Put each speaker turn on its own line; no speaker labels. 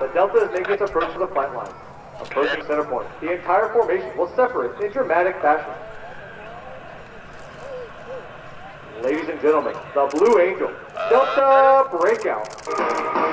The Delta is making its approach to the flight line. Approaching center point. The entire formation will separate in dramatic fashion. Ladies and gentlemen, the Blue Angel Delta Breakout.